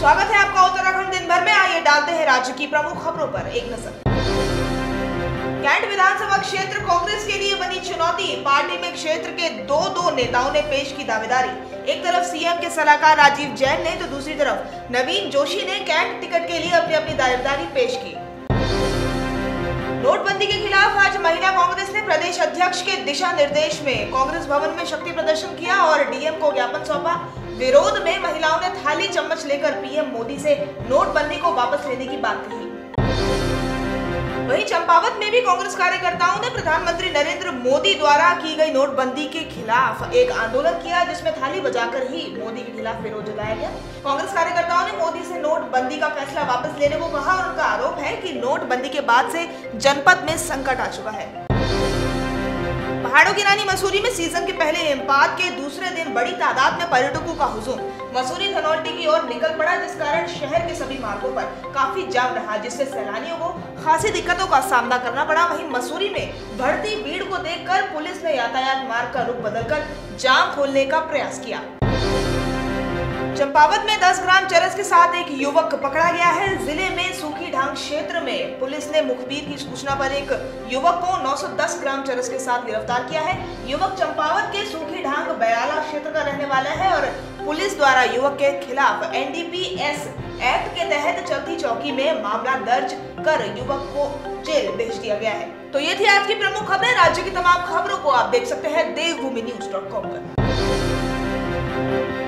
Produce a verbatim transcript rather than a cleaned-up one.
स्वागत है आपका उत्तराखंड दिन भर में। आइए डालते हैं राज्य की प्रमुख खबरों पर एक नजर। कैंट विधानसभा क्षेत्र कांग्रेस के लिए बनी चुनौती। पार्टी में क्षेत्र के दो दो नेताओं ने पेश की दावेदारी। एक तरफ सीएम के सलाहकार राजीव जैन ने तो दूसरी तरफ नवीन जोशी ने कैंट टिकट के लिए अपनी अपनी दावेदारी पेश की। नोटबंदी के खिलाफ आज महिला कांग्रेस ने प्रदेश अध्यक्ष के दिशा निर्देश में कांग्रेस भवन में शक्ति प्रदर्शन किया और डीएम को ज्ञापन सौंपा। विरोध में महिलाओं ने थाली चम्मच लेकर पीएम मोदी से नोटबंदी को वापस लेने की बात कही। वहीं चंपावत में भी कांग्रेस कार्यकर्ताओं ने प्रधानमंत्री नरेंद्र मोदी द्वारा की गई नोटबंदी के खिलाफ एक आंदोलन किया, जिसमें थाली बजाकर ही मोदी के खिलाफ विरोध जताया गया। कांग्रेस कार्यकर्ताओं ने मोदी से नोटबंदी का फैसला वापस लेने को कहा और उनका आरोप है कि नोटबंदी के बाद से जनपद में संकट आ चुका है। पहाड़ों की रानी मसूरी में सीजन के पहले हिमपात के दूसरे दिन बड़ी तादाद में पर्यटकों का हुजूम मसूरी धनौल्टी की ओर निकल पड़ा, जिस कारण शहर के सभी मार्गों पर काफी जाम रहा, जिससे सैलानियों को खासी दिक्कतों का सामना करना पड़ा। वहीं मसूरी में बढ़ती भीड़ को देखकर पुलिस ने यातायात मार्ग का रुख बदलकर जाम खोलने का प्रयास किया। चंपावत में दस ग्राम चरस के साथ एक युवक पकड़ा गया है। जिले में सूखी ढांग क्षेत्र में पुलिस ने मुखबिर की सूचना पर एक युवक को नौ सौ दस ग्राम चरस के साथ गिरफ्तार किया है। युवक चंपावत के सूखी ढांग बयाला क्षेत्र का रहने वाला है और पुलिस द्वारा युवक के खिलाफ एनडीपीएस एक्ट के तहत चलती चौकी में मामला दर्ज कर युवक को जेल भेज दिया गया है। तो ये थी आज की प्रमुख खबरें। राज्य की तमाम खबरों को आप देख सकते हैं देवभूमि न्यूज डॉट कॉम पर।